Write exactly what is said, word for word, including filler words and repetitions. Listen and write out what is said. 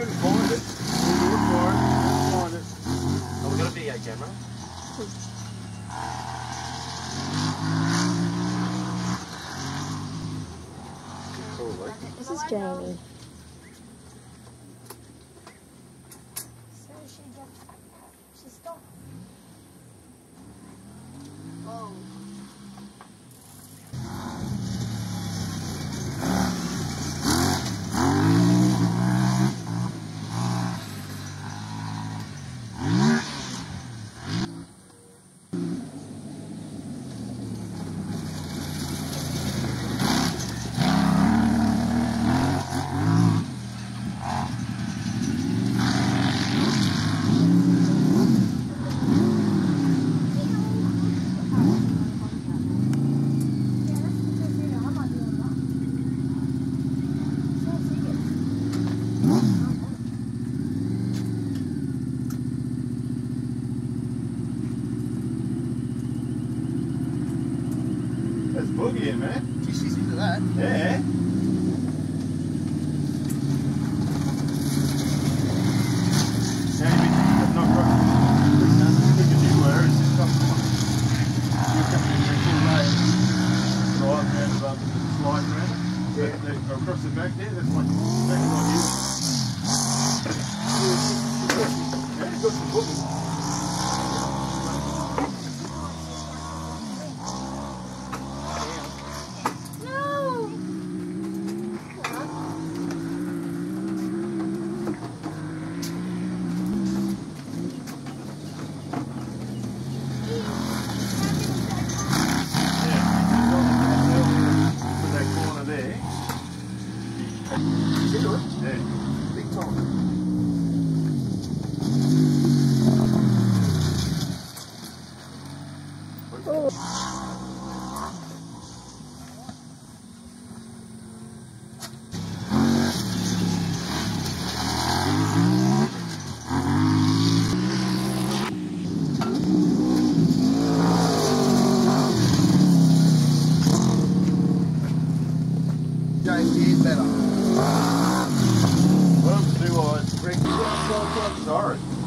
can find it. We'll look for it. We'll find it. Oh, we've got a video camera. Probably. This is Jamie. So she just, she stopped. Oh. That's boogieing, man. Geez, she's into that. Yeah. Across the back there, that's like exactly like you. Yeah, he's got some boogies. Yeah, big time. James, here's better. Well, do I reckon you got sorry.